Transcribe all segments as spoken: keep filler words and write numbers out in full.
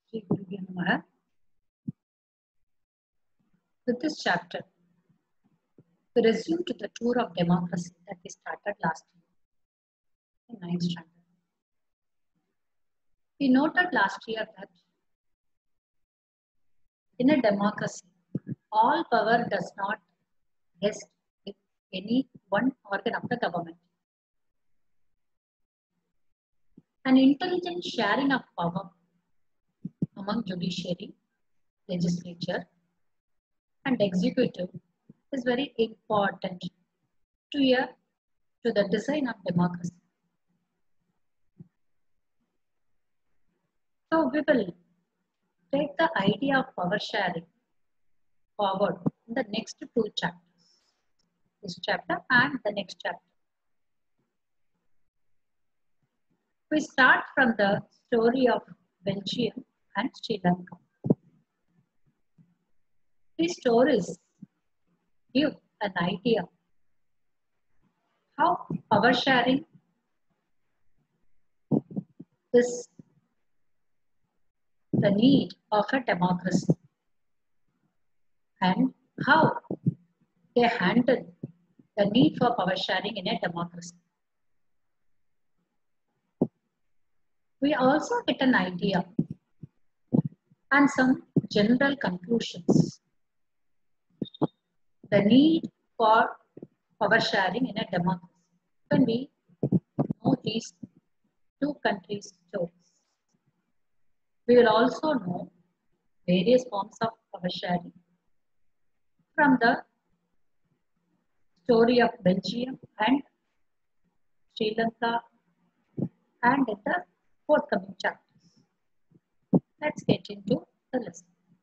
Shri Gurubhyo Namaha. With this chapter, we resume to the tour of democracy that we started last year in ninth standard. We noted last year that in a democracy, all power does not rest with any one organ of the government. An intelligent sharing of power among judiciary, legislature, and executive is very important to, a, to the design of democracy. So we will take the idea of power sharing forward in the next two chapters, this chapter and the next chapter. We start from the story of Belgium and Sri Lanka. These stories give an idea how power sharing is the need of a democracy and how they handle the need for power sharing in a democracy. We also get an idea and some general conclusions. The need for power sharing in a democracy when we know these two countries' stories. We will also know various forms of power sharing from the story of Belgium and Sri Lanka and in the forthcoming chapters. Let's get into the lesson.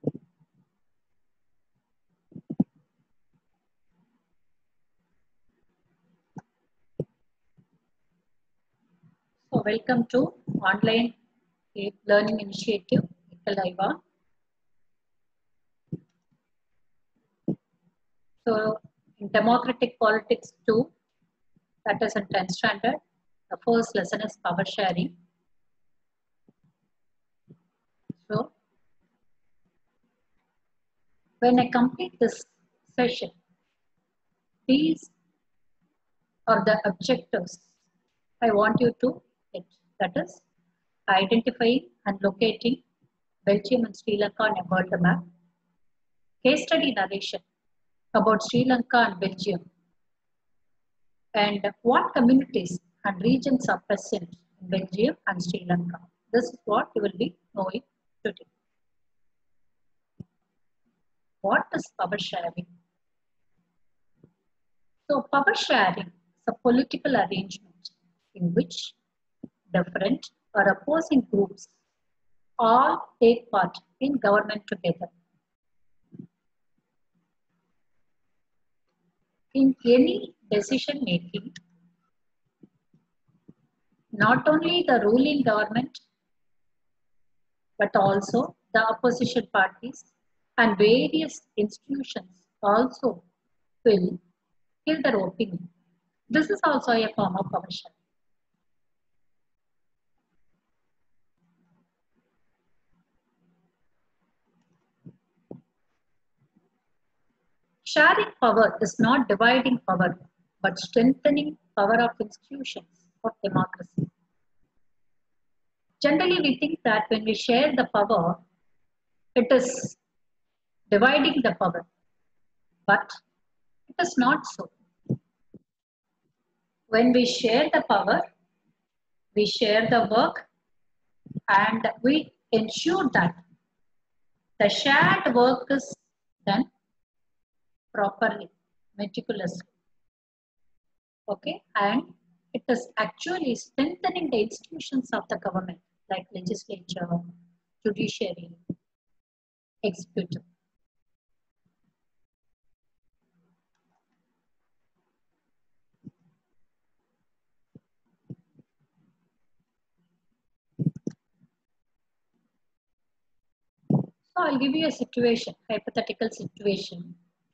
So welcome to online learning initiative, Ekalaiva. So in democratic politics two, that is in tenth standard, the first lesson is power sharing. So when I complete this session, these are the objectives I want you to hit. That is identifying and locating Belgium and Sri Lanka on a world map, case study narration about Sri Lanka and Belgium, and what communities and regions are present in Belgium and Sri Lanka. This is what you will be knowing today. What is power sharing? So power sharing is a political arrangement in which different or opposing groups all take part in government together. In any decision making, not only the ruling government, but also the opposition parties and various institutions also will give their opinion. This is also a form of power sharing. Sharing power is not dividing power, but strengthening power of institutions of democracy. Generally, we think that when we share the power, it is dividing the power, but it is not so. When we share the power, we share the work and we ensure that the shared work is done properly, meticulously. Okay, and it is actually strengthening the institutions of the government like legislature, judiciary, executive. So I'll give you a situation, hypothetical situation.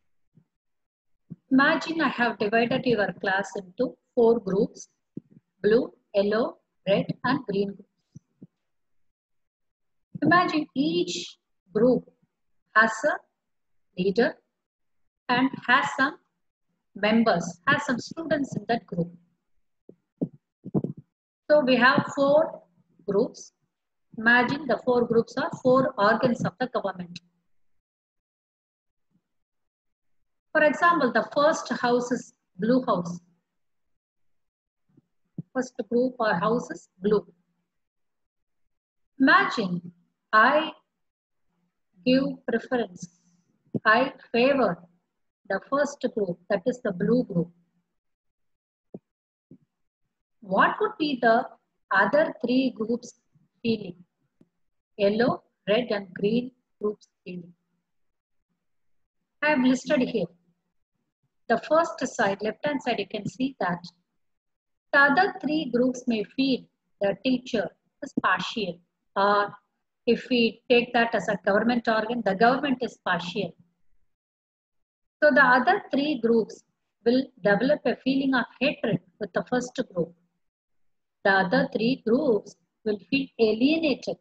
Imagine I have divided your class into four groups, blue, yellow, red and green groups. Imagine each group has a leader and has some members, has some students in that group. So we have four groups. Imagine the four groups are four organs of the government. For example, the first house is blue house. First group or house is blue. Imagine I give preference. I favor the first group, that is the blue group. What would be the other three groups feeling? Yellow, red and green groups feeling. I have listed here. The first side, left hand side, you can see that the other three groups may feel the teacher is partial, or if we take that as a government organ, the government is partial. So the other three groups will develop a feeling of hatred with the first group. The other three groups will feel alienated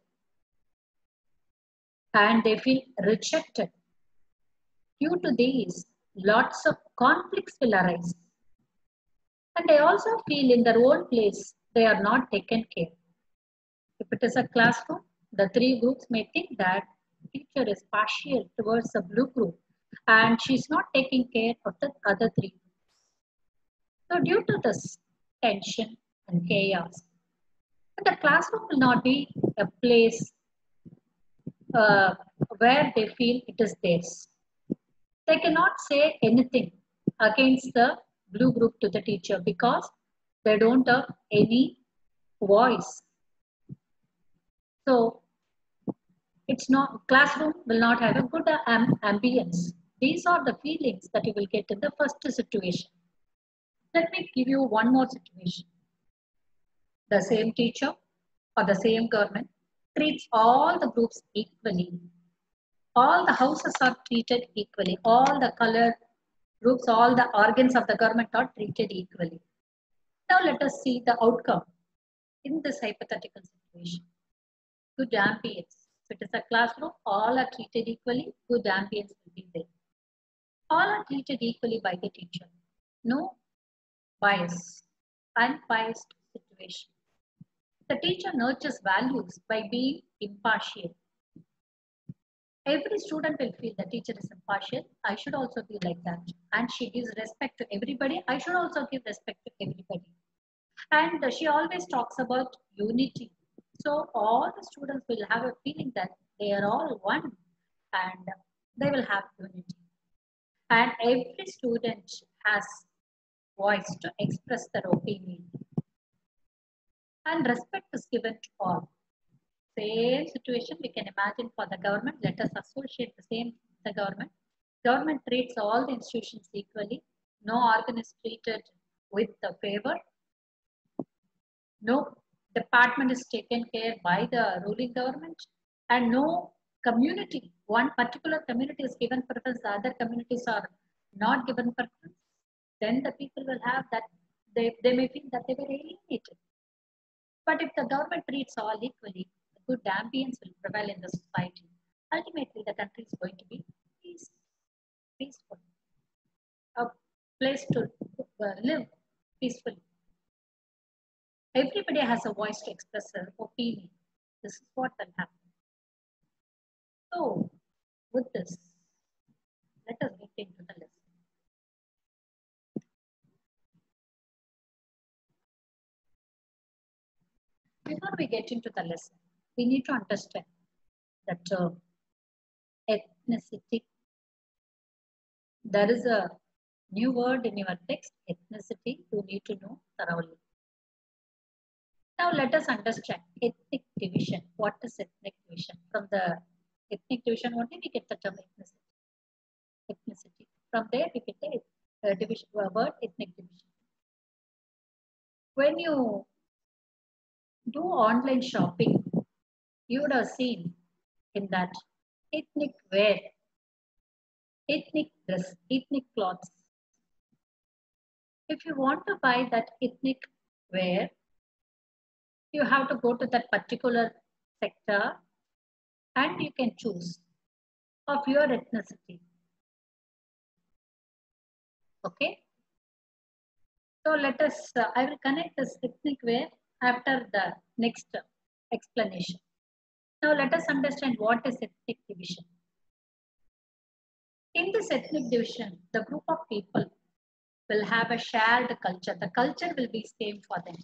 and they feel rejected. Due to these, lots of conflicts will arise. And they also feel in their own place they are not taken care. If it is a classroom, the three groups may think that the teacher is partial towards the blue group and she's not taking care of the other three groups. So due to this tension and chaos, the classroom will not be a place uh, where they feel it is theirs. They cannot say anything against the blue group to the teacher because they don't have any voice. So it's not, classroom will not have a good um, ambience. These are the feelings that you will get in the first situation. Let me give you one more situation. The same teacher or the same government treats all the groups equally. All the houses are treated equally. All the color groups, all the organs of the government are treated equally. Now let us see the outcome in this hypothetical situation. Good ambience. If it is a classroom, all are treated equally, good ambience will be there. All are treated equally by the teacher. No bias, unbiased situation. The teacher nurtures values by being impartial. Every student will feel the teacher is impartial. I should also be like that. And she gives respect to everybody. I should also give respect to everybody. And she always talks about unity. So all the students will have a feeling that they are all one and they will have unity. And every student has voice to express their opinion. And respect is given to all. Same situation we can imagine for the government. Let us associate the same the government. Government treats all the institutions equally. No organ is treated with the favor. No department is taken care by the ruling government, and no community, one particular community is given preference, the other communities are not given preference. Then the people will have that, they, they may feel that they were alienated. But if the government treats all equally, the good ambience will prevail in the society. Ultimately, the country is going to be peace, peaceful, a place to uh, live peacefully. Everybody has a voice to express their opinion. This is what will happen. So, with this, let us get into the lesson. Before we get into the lesson, we need to understand the term ethnicity. There is a new word in your text, ethnicity, you need to know thoroughly. Now let us understand ethnic division. What is ethnic division? From the ethnic division only we get the term ethnicity. Ethnicity. From there we get the uh, division uh, word ethnic division. When you do online shopping, you would have seen in that ethnic wear, ethnic dress, ethnic clothes. If you want to buy that ethnic wear, you have to go to that particular sector and you can choose of your ethnicity. Okay. So let us, uh, I will connect this ethnic way after the next explanation. Now let us understand what is ethnic division. In this ethnic division, the group of people will have a shared culture. The culture will be same for them.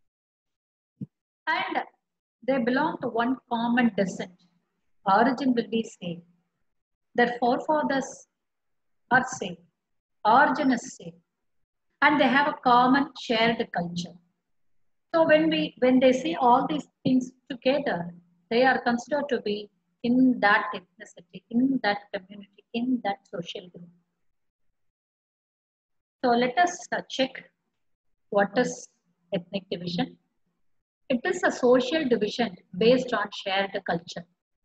And they belong to one common descent. Origin will be same. Their forefathers are same. Origin is same. And they have a common shared culture. So when we when they see all these things together, they are considered to be in that ethnicity, in that community, in that social group. So let us uh, check what is ethnic division. It is a social division based on shared culture.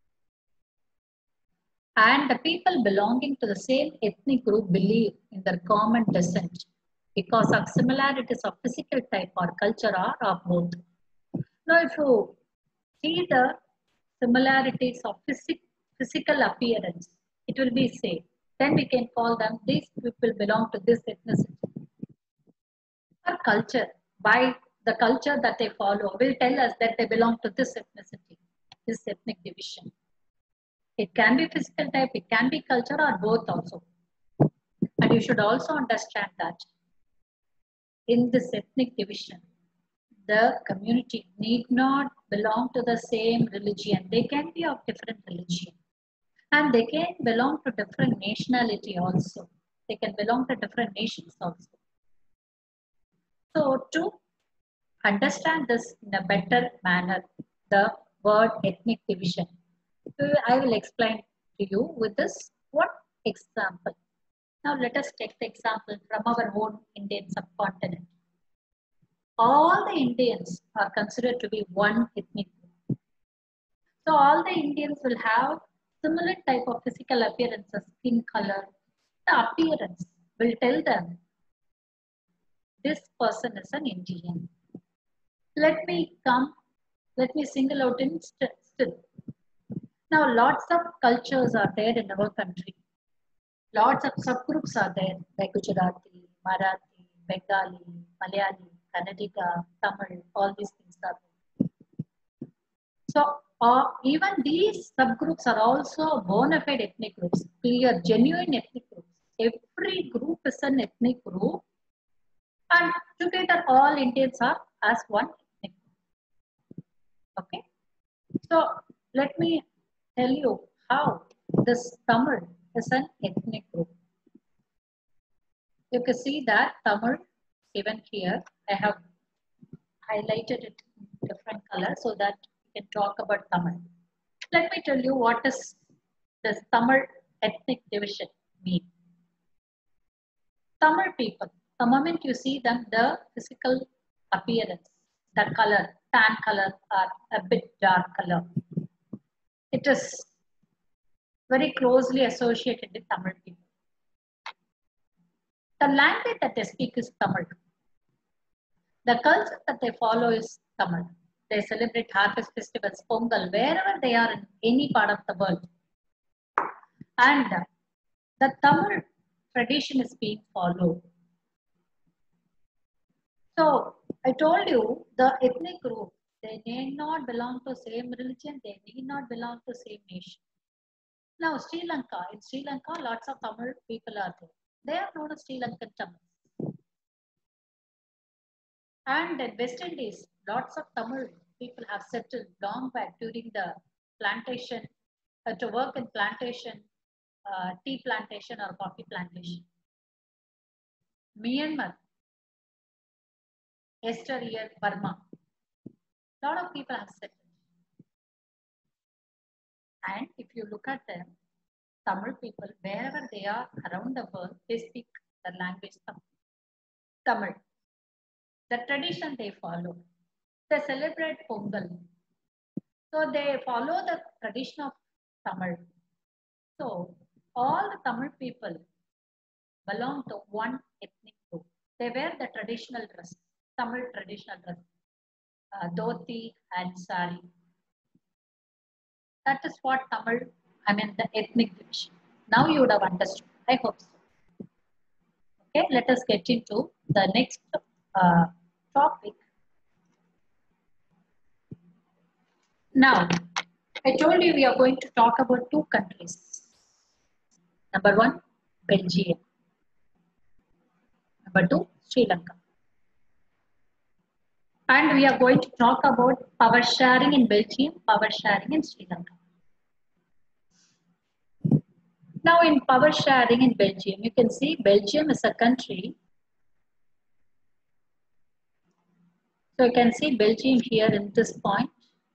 And the people belonging to the same ethnic group believe in their common descent because of similarities of physical type or culture or of both. Now, if you see the similarities of physic, physical appearance, it will be same. Then we can call them, these people belong to this ethnicity. Or culture, by the culture that they follow, will tell us that they belong to this ethnicity, this ethnic division. It can be physical type, it can be culture, or both also. And you should also understand that in this ethnic division, the community need not belong to the same religion. They can be of different religion. And they can belong to different nationality also. They can belong to different nations also. So to understand this in a better manner, the word ethnic division, I will explain to you with this one example. Now let us take the example from our own Indian subcontinent. All the Indians are considered to be one ethnic group. So all the Indians will have similar type of physical appearances, skin color. The appearance will tell them this person is an Indian. Let me come, let me single out in st still. Now lots of cultures are there in our country. Lots of subgroups are there like Gujarati, Marathi, Bengali, Malayali, Kannadiga, Tamil, all these things are there. So uh, even these subgroups are also bona fide ethnic groups, clear, genuine ethnic groups. Every group is an ethnic group and together all Indians are as one ethnic group. Okay. So let me tell you how this Tamil is an ethnic group. You can see that Tamil given here. I have highlighted it in different colors so that we can talk about Tamil. Let me tell you what is this Tamil ethnic division mean. Tamil people, the moment you see them, the physical appearance, the color, tan color are a bit dark color. It is very closely associated with Tamil people. The language that they speak is Tamil. The culture that they follow is Tamil. They celebrate harvest festivals, Pongal, wherever they are in any part of the world. And the Tamil tradition is being followed. So I told you the ethnic group, they need not belong to same religion, they need not belong to same nation. Now Sri Lanka, in Sri Lanka, lots of Tamil people are there. They are known as Sri Lankan Tamils. And in West Indies, lots of Tamil people have settled long back during the plantation, uh, to work in plantation, uh, tea plantation or coffee plantation. Myanmar, yesteryear Burma, a lot of people have settled. And if you look at them, Tamil people, wherever they are around the world, they speak the language of Tamil. The tradition they follow. They celebrate Pongal. So they follow the tradition of Tamil. So all the Tamil people belong to one ethnic group. They wear the traditional dress, Tamil traditional dress, uh, dhoti and sari. That is what Tamil, I mean the ethnic division. Now you would have understood. I hope so. Okay, let us get into the next uh, topic. Now, I told you we are going to talk about two countries. Number one, Belgium. Number two, Sri Lanka. And we are going to talk about power sharing in Belgium, power sharing in Sri Lanka. Now in power sharing in Belgium, you can see Belgium is a country. So you can see Belgium here in this point.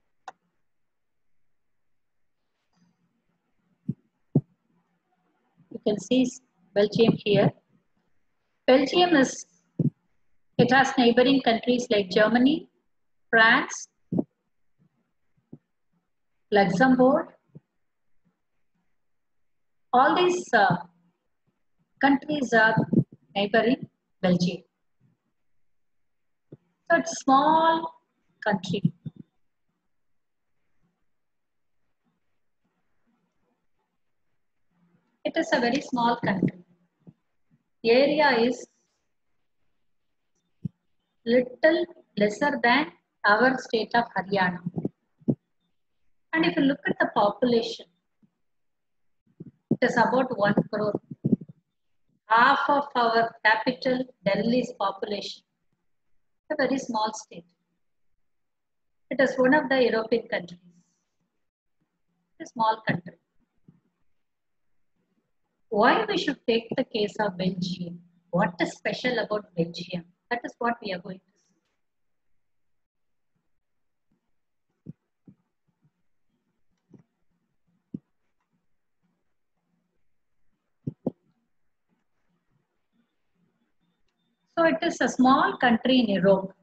You can see Belgium here. Belgium is, it has neighboring countries like Germany, France, Luxembourg. All these uh, countries are neighboring Belgium. So it's a small country. It is a very small country. The area is little lesser than our state of Haryana. And if you look at the population, it is about one crore. Half of our capital, Delhi's population. A very small state. It is one of the European countries. A small country. Why we should take the case of Belgium? What is special about Belgium? That is what we are going to see. So it is a small country in Europe.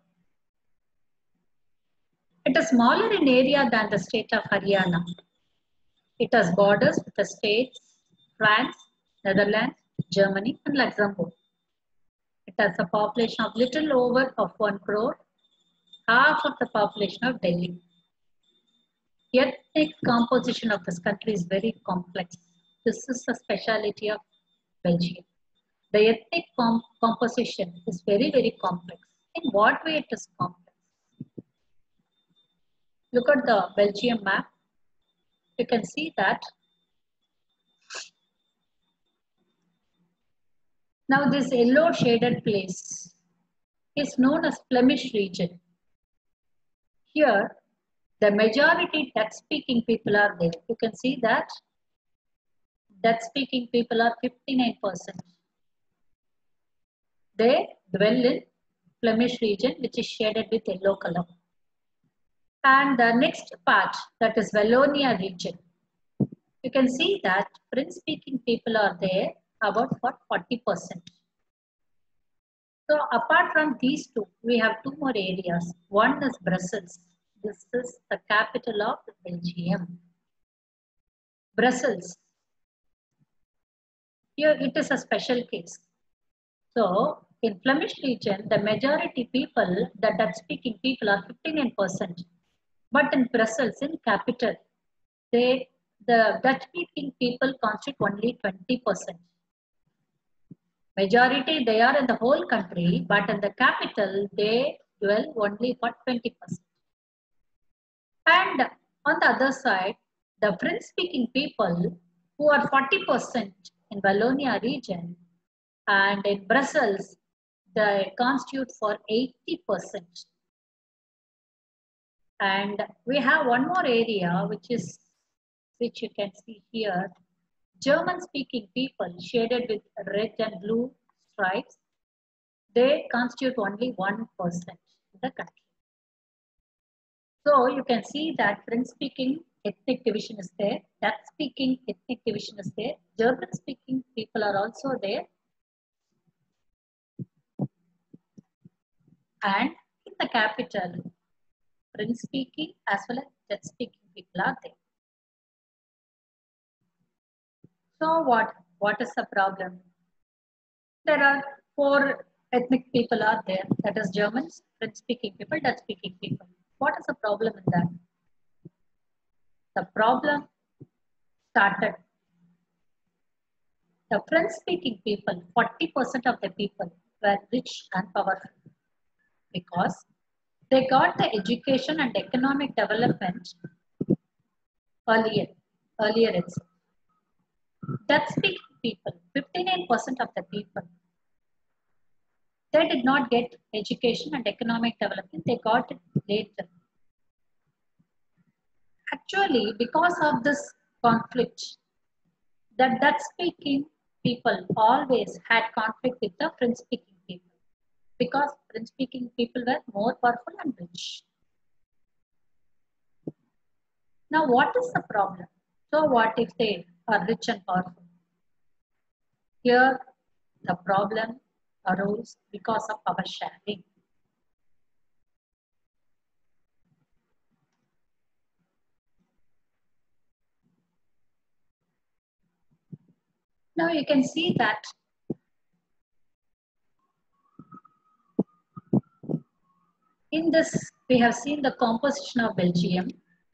It is smaller in area than the state of Haryana. It has borders with the states France, Netherlands, Germany and Luxembourg. It has a population of little over of one crore, half of the population of Delhi. The ethnic composition of this country is very complex. This is the speciality of Belgium. The ethnic com composition is very, very complex. In what way it is complex? Look at the Belgium map. You can see that. Now this yellow shaded place is known as Flemish region. Here, the majority Dutch-speaking people are there. You can see that Dutch-speaking people are fifty-nine percent. They dwell in Flemish region, which is shaded with yellow color. And the next part, that is Wallonia region. You can see that French-speaking people are there about forty percent. So apart from these two, we have two more areas. One is Brussels. This is the capital of Belgium. Brussels. Here it is a special case. So in Flemish region, the majority people, the Dutch-speaking people are fifty-nine percent. But in Brussels, in capital, they the Dutch-speaking people constitute only twenty percent. Majority they are in the whole country, but in the capital they dwell only for twenty percent. And on the other side, the French-speaking people who are forty percent in Wallonia region and in Brussels, they constitute for eighty percent. And we have one more area which is, which you can see here, German-speaking people shaded with red and blue stripes. They constitute only one percent in the country. So you can see that French-speaking ethnic division is there, Dutch-speaking ethnic division is there, German-speaking people are also there. And in the capital, French-speaking as well as Dutch-speaking people are there. So what? What is the problem? There are four ethnic people are there. That is Germans, French-speaking people, Dutch-speaking people. What is the problem in that? the problem started. The French-speaking people, forty percent of the people were rich and powerful because they got the education and economic development earlier, earlier itself. Dutch-speaking people, fifty-nine percent of the people, they did not get education and economic development. They got it later. Actually, because of this conflict, the Dutch-speaking people always had conflict with the French-speaking people because French-speaking people were more powerful and rich. Now, what is the problem? So, what if they are rich and powerful? Here, the problem arose because of power sharing. Now, you can see that in this, we have seen the composition of Belgium.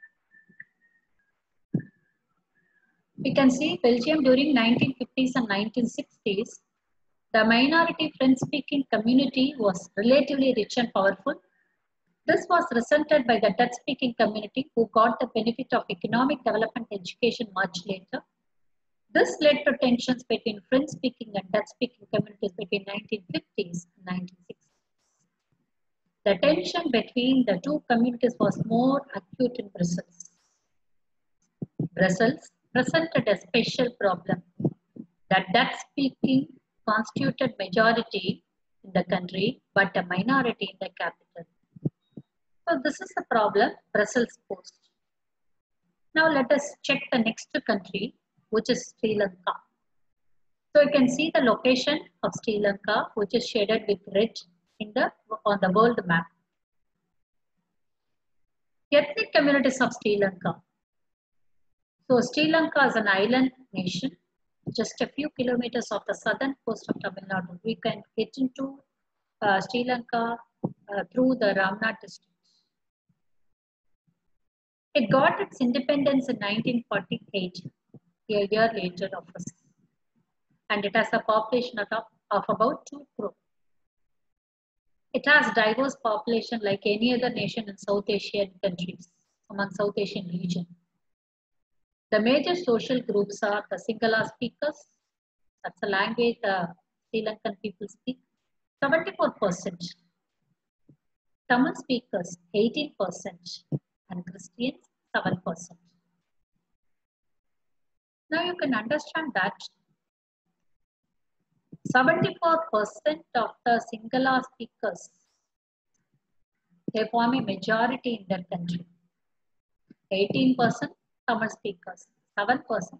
We can see Belgium during nineteen fifties and nineteen sixties, the minority French-speaking community was relatively rich and powerful. This was resented by the Dutch-speaking community who got the benefit of economic development education much later. This led to tensions between French-speaking and Dutch-speaking communities between nineteen fifties and nineteen sixties. The tension between the two communities was more acute in Brussels. Brussels presented a special problem. The Dutch-speaking constituted majority in the country, but a minority in the capital. So this is the problem Brussels posed. Now let us check the next country, which is Sri Lanka. So you can see the location of Sri Lanka, which is shaded with red in the on the world map. Ethnic communities of Sri Lanka. So Sri Lanka is an island nation, just a few kilometers off the southern coast of Tamil Nadu. We can get into uh, Sri Lanka uh, through the Ramnad district. It got its independence in nineteen forty-eight, a year later of us. And it has a population of, of about two crore. It has diverse population like any other nation in South Asian countries, among South Asian region. The major social groups are the Sinhala speakers, that's a language the Sri Lankan people speak, seventy-four percent. Tamil speakers, eighteen percent, and Christians, seven percent. Now you can understand that seventy-four percent of the Sinhala speakers, they form a majority in their country. eighteen percent Tamil speakers, seven percent.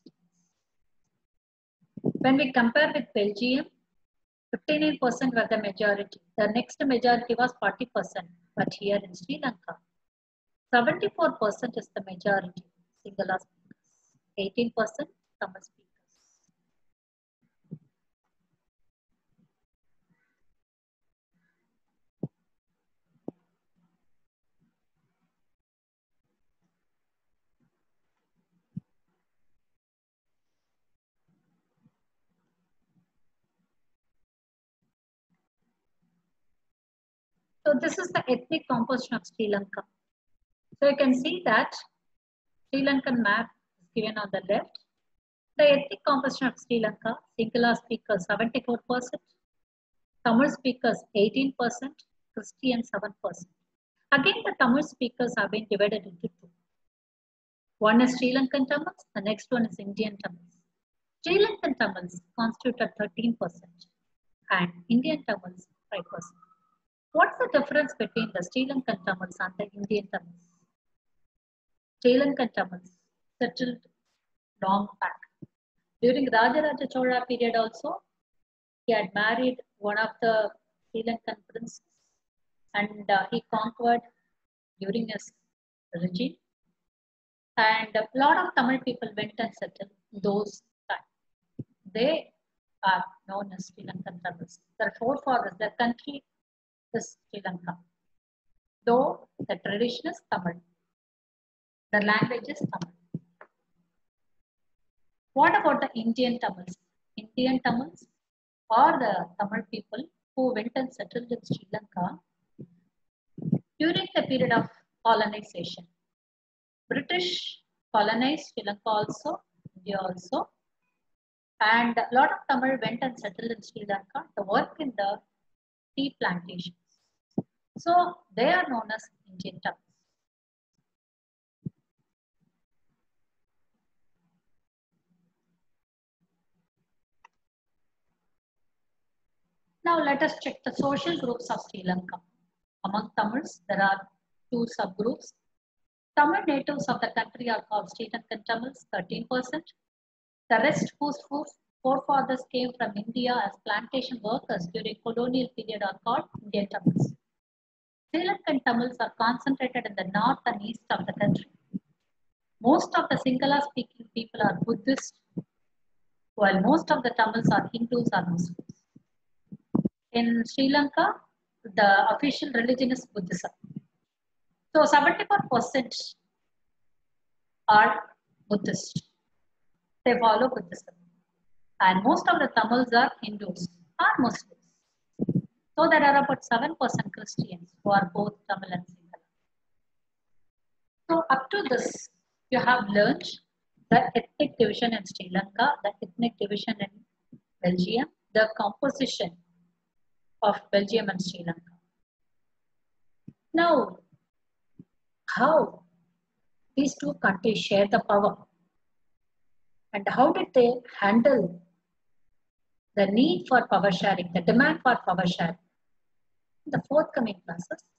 When we compare with Belgium, fifty-nine percent were the majority. The next majority was forty percent. But here in Sri Lanka, seventy-four percent is the majority, Sinhala speakers, eighteen percent Tamil speakers. So this is the ethnic composition of Sri Lanka. So you can see that Sri Lankan map is given on the left. The ethnic composition of Sri Lanka, Sinhala speakers seventy-four percent, Tamil speakers eighteen percent, Christian seven percent. Again, the Tamil speakers have been divided into two. One is Sri Lankan Tamils, the next one is Indian Tamils. Sri Lankan Tamils constituted thirteen percent and Indian Tamils five percent. What's the difference between the Sri Lankan Tamils and the Indian Tamils? Sri Lankan Tamils settled long back. During Rajaraja Chola period also, he had married one of the Sri Lankan princes and uh, he conquered during his regime. And a lot of Tamil people went and settled those times. They are known as Sri Lankan Tamils. Their forefathers, their country is Sri Lanka, though the tradition is Tamil. The language is Tamil. What about the Indian Tamils? Indian Tamils are the Tamil people who went and settled in Sri Lanka during the period of colonization. British colonized Sri Lanka also, India also, and a lot of Tamil went and settled in Sri Lanka to work in the tea plantations. So they are known as Indian Tamils. Now let us check the social groups of Sri Lanka. Among Tamils, there are two subgroups. Tamil natives of the country are called Sri Lankan Tamils, thirteen percent. The rest whose forefathers came from India as plantation workers during colonial period are called Indian Tamils. Sri Lankan Tamils are concentrated in the north and east of the country. Most of the Sinhala speaking people are Buddhist, while most of the Tamils are Hindus or Muslims. In Sri Lanka, the official religion is Buddhism. So seventy-four percent are Buddhist. They follow Buddhism. And most of the Tamils are Hindus or Muslims. So there are about seven percent Christians who are both Tamil and Sinhala. So up to this, you have learned the ethnic division in Sri Lanka, the ethnic division in Belgium, the composition of Belgium and Sri Lanka. Now, how these two countries share the power and how did they handle the need for power sharing, the demand for power sharing? In the forthcoming classes,